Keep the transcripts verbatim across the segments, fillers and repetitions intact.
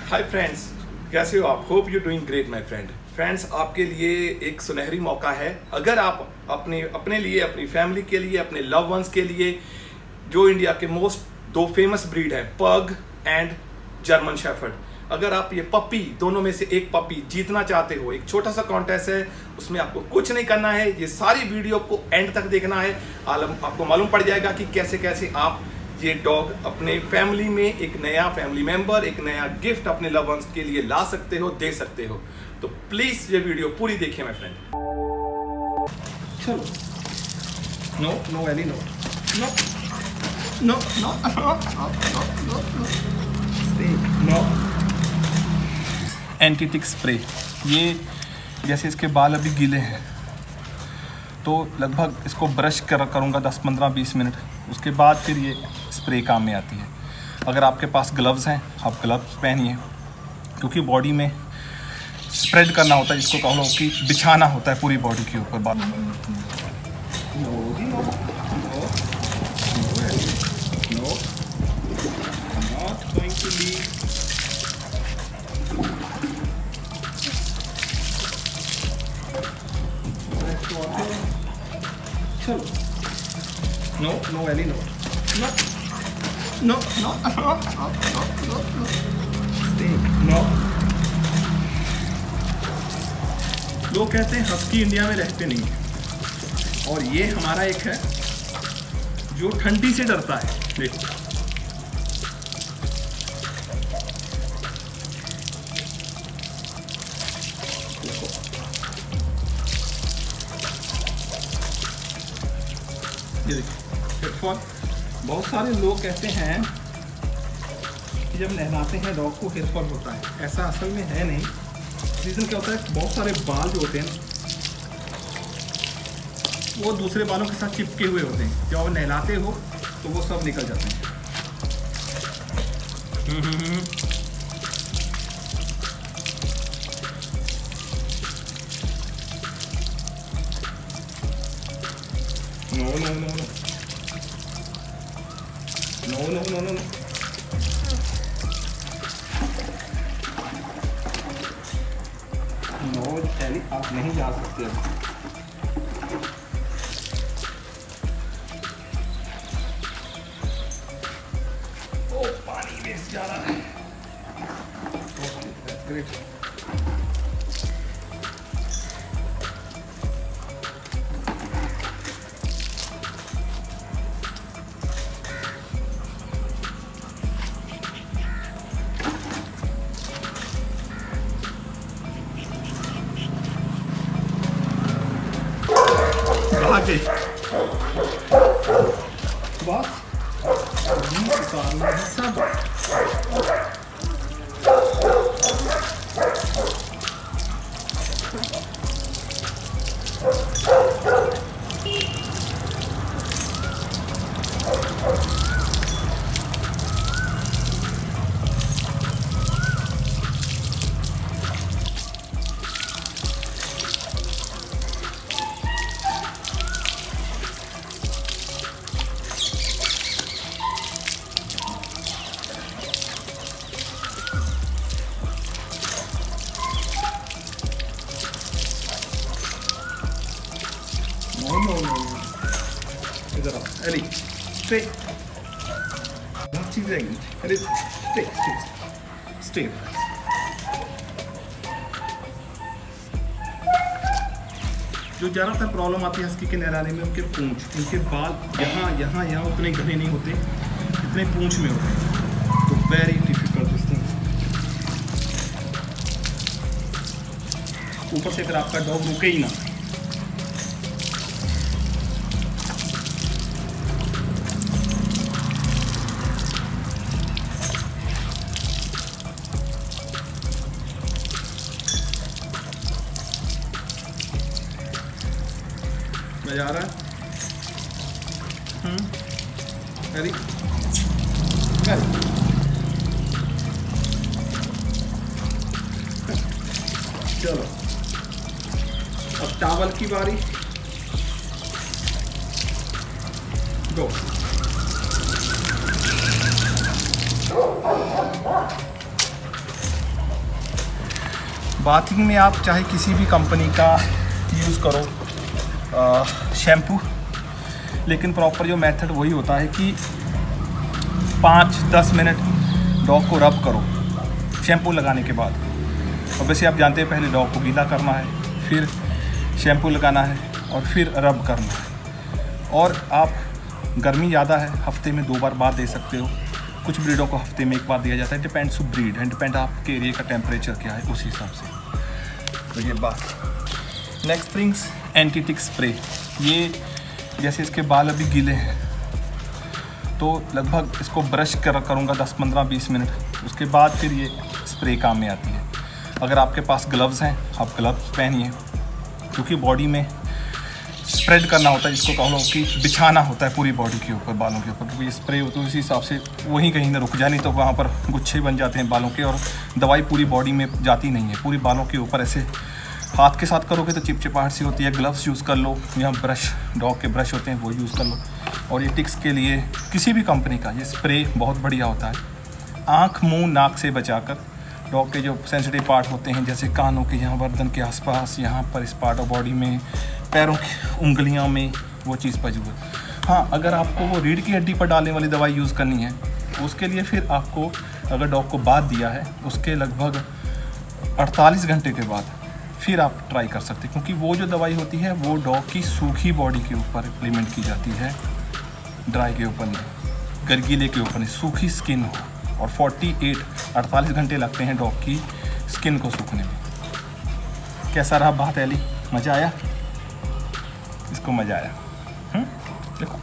Hi friends, कैसे हो आप? Hope you doing great my friend. Friends, आपके लिए एक सुनहरी मौका है। अगर आप अपने अपने लिए, अपनी फैमिली के लिए, अपने लव वंस के लिए, जो इंडिया के मोस्ट दो फेमस ब्रीड है, पग एंड जर्मन शेफर्ड, अगर आप ये पपी दोनों में से एक पपी जीतना चाहते हो, एक छोटा सा कॉन्टेस्ट है, उसमें आपको कुछ नहीं करना है, ये सारी वीडियो को एंड तक देखना है। आपको मालूम पड़ जाएगा कि कैसे कैसे आप ये डॉग अपने फैमिली में एक नया फैमिली मेंबर, एक नया गिफ्ट अपने लव वंस के लिए ला सकते हो, दे सकते हो। तो प्लीज ये वीडियो पूरी देखिए माय फ्रेंड। चलो, no no Ellie no no no no no no anti tick spray. ये जैसे इसके बाल अभी गीले हैं तो लगभग इसको ब्रश कर करूँगा दस पंद्रह बीस मिनट, उसके बाद फिर ये स्प्रे काम में आती है। अगर आपके पास ग्लव्स हैं, आप ग्लव्स पहनिए, क्योंकि बॉडी में स्प्रेड करना होता है, जिसको कहो कि बिछाना होता है पूरी बॉडी के ऊपर बाल। No, no, Ellie, no. No, no, no, no, no, no, no. Stay, no. लोग कहते हैं हस्की इंडिया में रहते नहीं, और ये हमारा एक है जो ठंडी से डरता है। देखो, ये देखो हेडफॉल। बहुत सारे लोग कहते हैं कि जब नहलाते हैं डॉग को हेयरफॉल होता है, ऐसा असल में है नहीं। रीज़न क्या होता है, बहुत सारे बाल जो होते हैं वो दूसरे बालों के साथ चिपके हुए होते हैं, जब आप नहलाते हो तो वो सब निकल जाते हैं। No no no no no no no no no no Ellie, आप नहीं जा सकते अब। ओ, पानी वेस्ट जा रहा है। ग्रेट। आगे बस सब No, no, no, no. इधर आओ, एली, stay. बहुत चीज़ रहेगी, एली, stay, stay, stay. जो ज़्यादातर प्रॉब्लम आती है हस्की के नहलाने में, उनके पूंछ, उनके बाल यहाँ यहाँ यहाँ उतने घने नहीं होते, इतने पूंछ में होते हैं, तो वेरी डिफिकल्ट दिस थिंग। ऊपर से अगर आपका डॉग रुके ही ना, मजा आ रहा है। हम्म वेरी वेरी चलो, अब टावल की बारी। गो। बाथिंग में आप चाहे किसी भी कंपनी का यूज़ करो शैम्पू, लेकिन प्रॉपर जो मेथड वही होता है कि पाँच दस मिनट डॉग को रब करो शैम्पू लगाने के बाद। और वैसे आप जानते हैं पहले डॉग को गीला करना है, फिर शैम्पू लगाना है और फिर रब करना है। और आप गर्मी ज़्यादा है, हफ्ते में दो बार बाद दे सकते हो। कुछ ब्रीडों को हफ्ते में एक बार दिया जाता है, depends to breed and depend आपके एरिया का टेम्परेचर क्या है उसी हिसाब से। तो ये बात। Next things anti tick spray. ये जैसे इसके बाल अभी गीले हैं तो लगभग इसको ब्रश कर करूँगा दस पंद्रह बीस मिनट, उसके बाद फिर ये स्प्रे काम में आती है। अगर आपके पास ग्लव्स हैं आप ग्लव्स पहनिए, क्योंकि बॉडी में स्प्रेड करना होता है, जिसको कहो कि बिछाना होता है पूरी बॉडी के ऊपर, बालों के ऊपर, क्योंकि ये स्प्रे होता है उसी हिसाब से वहीं कहीं ना रुक जाए, नहीं तो वहाँ पर गुच्छे बन जाते हैं बालों के और दवाई पूरी बॉडी में जाती नहीं है। पूरी बालों के ऊपर ऐसे हाथ के साथ करोगे तो चिपचिपाहट सी होती है। ग्लव्स यूज़ कर लो या ब्रश, डॉग के ब्रश होते हैं वो यूज़ कर लो। और ये टिक्स के लिए किसी भी कंपनी का ये स्प्रे बहुत बढ़िया होता है। आँख मुँह नाक से बचाकर डॉग के जो सेंसिटिव पार्ट होते हैं, जैसे कानों के यहाँ, गर्दन के आसपास, यहाँ पर इस पार्ट ऑफ बॉडी में, पैरों की उंगलियों में, वो चीज़ मौजूद है। हाँ, अगर आपको वो रीढ़ की हड्डी पर डालने वाली दवाई यूज़ करनी है उसके लिए फिर आपको, अगर डॉग को बात दिया है उसके लगभग अड़तालीस घंटे के बाद फिर आप ट्राई कर सकते हैं, क्योंकि वो जो दवाई होती है वो डॉग की सूखी बॉडी के ऊपर इम्प्लीमेंट की जाती है, ड्राई के ऊपर नहीं, गरगीले के ऊपर नहीं, सूखी स्किन हो। और अड़तालीस अड़तालीस घंटे लगते हैं डॉग की स्किन को सूखने में। कैसा रहा बात एली? मज़ा आया? इसको मज़ा आया? हुँ? देखो,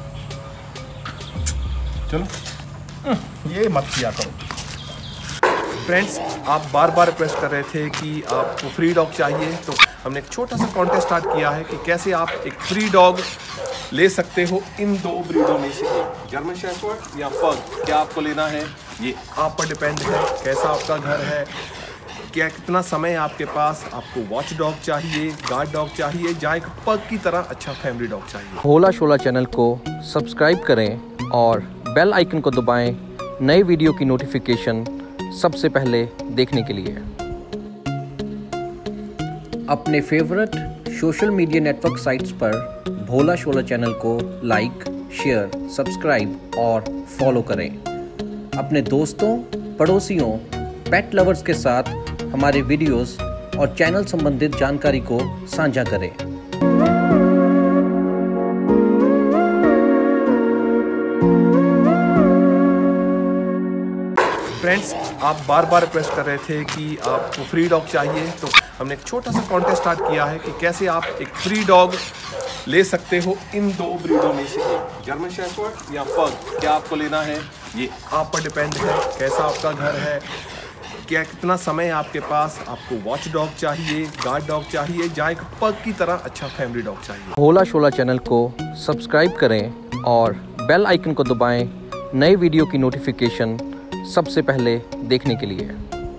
चलो ये मत किया करो। फ्रेंड्स, आप बार बार रिक्वेस्ट कर रहे थे कि आपको फ्री डॉग चाहिए, तो हमने एक छोटा सा कॉन्टेस्ट स्टार्ट किया है कि कैसे आप एक फ्री डॉग ले सकते हो इन दो ब्रीडों में से एक, जर्मन शेफर्ड या पग। क्या आपको लेना है ये आप पर डिपेंड है, कैसा आपका घर है, क्या कितना समय आपके पास, आपको वॉच डॉग चाहिए, गार्ड डॉग चाहिए, या एक पग की तरह अच्छा फैमिली डॉग चाहिए। भोला शोला चैनल को सब्सक्राइब करें और बेल आइकन को दबाएं नए वीडियो की नोटिफिकेशन सबसे पहले देखने के लिए। अपने favourite social media network sites पर भोला शोला चैनल को लाइक, शेयर, सब्सक्राइब और फॉलो करें। अपने दोस्तों, पड़ोसियों, पेट लवर्स के साथ हमारे वीडियोस और चैनल संबंधित जानकारी को साझा करें। फ्रेंड्स, आप बार बार रिक्वेस्ट कर रहे थे कि आपको फ्री डॉग चाहिए, तो हमने एक छोटा सा कॉन्टेस्ट स्टार्ट किया है कि कैसे आप एक फ्री डॉग ले सकते हो इन दो ब्रीडों में से एक, जर्मन शेफर्ड या पग। क्या आपको लेना है ये आप पर डिपेंड है, कैसा आपका घर है, क्या कितना समय आपके पास, आपको वॉच डॉग चाहिए, गार्ड डॉग चाहिए, या एक पग की तरह अच्छा फैमिली डॉग चाहिए। भोला शोला चैनल को सब्सक्राइब करें और बेल आइकन को दबाएं नए वीडियो की नोटिफिकेशन सबसे पहले देखने के लिए।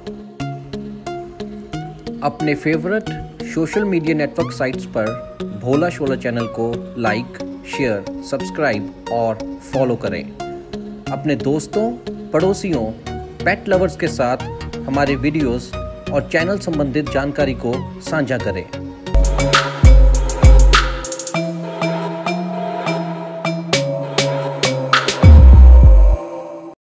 अपने favourite social media network sites पर भोला शोला चैनल को लाइक, शेयर, सब्सक्राइब और फॉलो करें। अपने दोस्तों, पड़ोसियों, पेट लवर्स के साथ हमारे वीडियोस और चैनल संबंधित जानकारी को साझा करें।